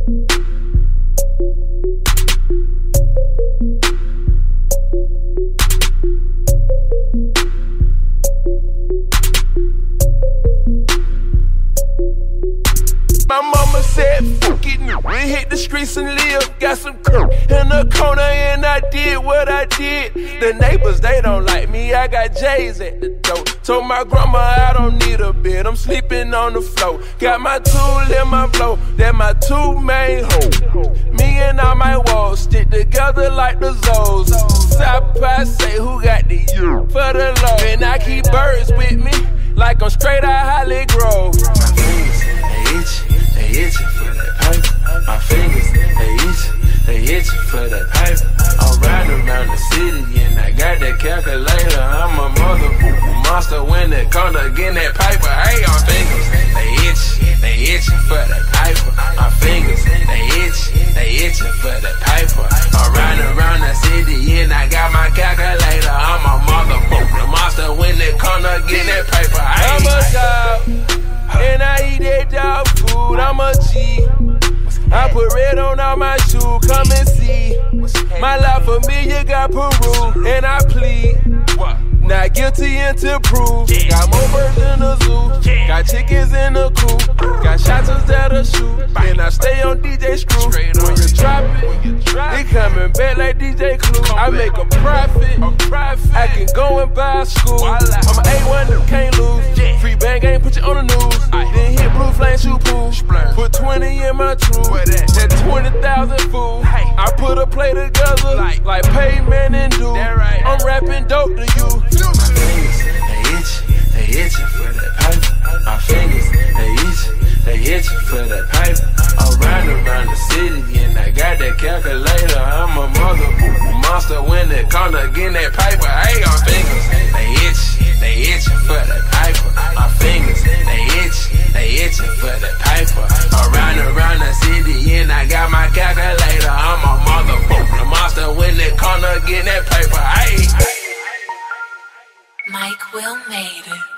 My mama said, fuck it, we hit the streets and live. Got some coke in the corner and I did what I did. The neighbors, they don't like me, I got J's at the door. Told my grandma I don't need a bed, I'm sleeping on the floor. Got my tool in my blow, that my two main hoes. Me and all my walls stick together like the Zoes. South Pie say who got the U for the low. And I keep birds with me, like I'm straight out Holly Grove. They itching for that pipe. My fingers, they itching for that pipe. I'm riding around the city and I got that calculator. I'm a motherfucking monster when it comes to getting that paper. Hey, my fingers, they itching for that piper. My fingers, they itching for that piper. I'm riding around the city and I got my calculator. I'm a motherfucking monster when it comes to getting that paper. Hey, I'm a dog. And I eat that dog food, I'm a G. I put red on all my shoes, come and see. My life familiar got Peru, and I plead. Not guilty until proved. Got more birds in the zoo, got chickens in the coop, got shotters that'll shoot, and I stay on DJ Screw. When you drop it, it coming back like DJ Clue. I make a profit, I can go and buy a school. I'm an A1 that can't lose. Free bang game, put you on the news. Then hit Blue Flame shoe pool. Put 20 in my truth, that 20,000 fool. I put a play together like Payman and Do. I'm rapping dope to you. My fingers, they itching for that pipe. My fingers, they itching for that pipe. I'm riding around the city and I got that calculator. I'm a motherfucking monster when it comes to getting that paper. Hey, my fingers, they itching for that piper. My fingers, they itching for that piper. I'm riding around the city and I got my calculator. I'm a motherfucking monster when it comes to getting that paper. Hey. Mike Will made it.